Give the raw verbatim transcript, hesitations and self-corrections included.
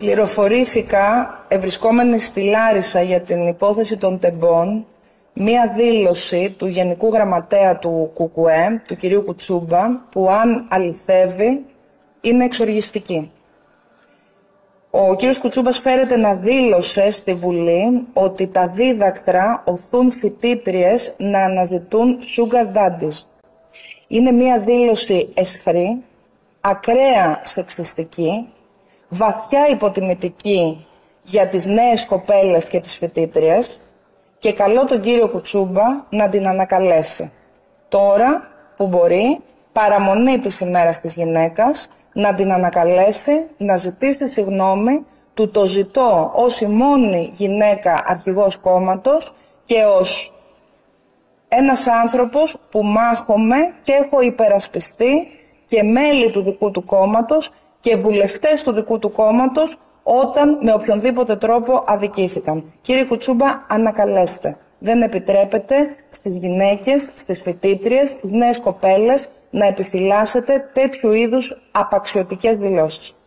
Πληροφορήθηκα, ευρισκόμενη στη Λάρισα για την υπόθεση των τεμπών, μία δήλωση του Γενικού Γραμματέα του ΚΚΕ, του κυρίου Κουτσούμπα, που αν αληθεύει είναι εξοργιστική. Ο κύριος Κουτσούμπας φέρεται να δήλωσε στη Βουλή ότι τα δίδακτρα οθούν φοιτήτριες να αναζητούν sugar daddies. Είναι μία δήλωση αισχρή, ακραία σεξιστική, βαθιά υποτιμητική για τις νέες κοπέλες και τις φοιτήτριες και καλώ τον κύριο Κουτσούμπα να την ανακαλέσει. Τώρα που μπορεί, παραμονή της ημέρας της γυναίκας, να την ανακαλέσει, να ζητήσει συγγνώμη, του το ζητώ ως η μόνη γυναίκα αρχηγός κόμματος και ως ένας άνθρωπος που μάχομαι και έχω υπερασπιστεί και μέλη του δικού του κόμματος και βουλευτές του δικού του κόμματος όταν με οποιονδήποτε τρόπο αδικήθηκαν. Κύριε Κουτσούμπα, ανακαλέστε. Δεν επιτρέπεται στις γυναίκες, στις φοιτήτριες, στις νέες κοπέλες να επιφυλάσσετε τέτοιου είδους απαξιωτικές δηλώσεις.